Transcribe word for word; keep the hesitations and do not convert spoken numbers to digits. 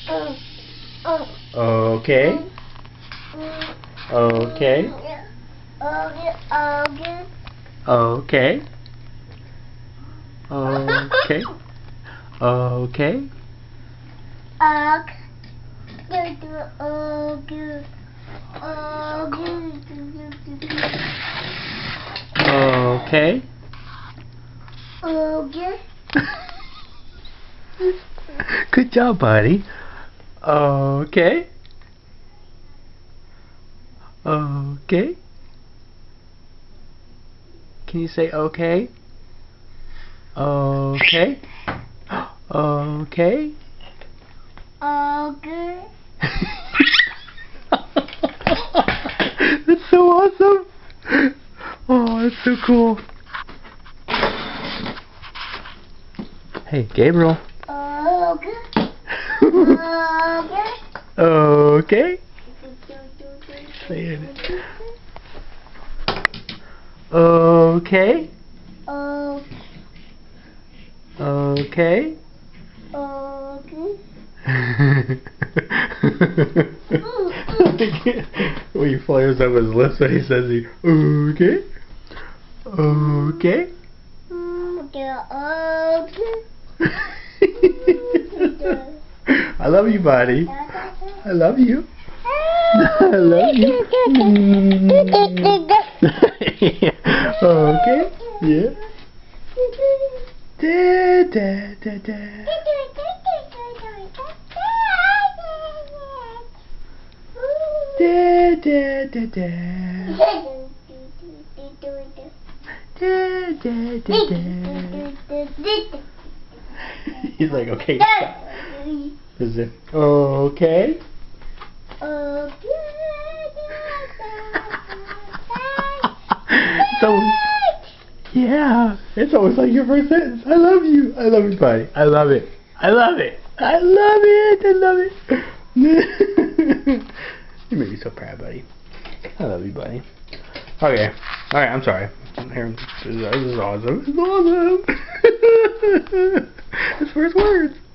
Okay. Okay. Okay. Okay. Okay. Okay. Good job, buddy. Okay. Okay. Can you say okay? Okay. Okay. Okay. That's so awesome. Oh, that's so cool. Hey, Gabriel. Okay. Okay. Okay. Saying it. Okay. Okay. Okay. Okay. When he flares up his lips when he says he okay. Okay. I love you, buddy. I love you. I love you. Okay. Yeah. Da, da, da, da. Da, da, da, da. Da, da, da, da. He's like, okay, stop. Is it okay? So, yeah, it's almost like your first sentence. I love you. I love you, buddy. I love it. I love it. I love it. I love it. You make me so proud, buddy. I love you, buddy. Okay. All right. I'm sorry. Here, this is awesome. This is awesome. His first words.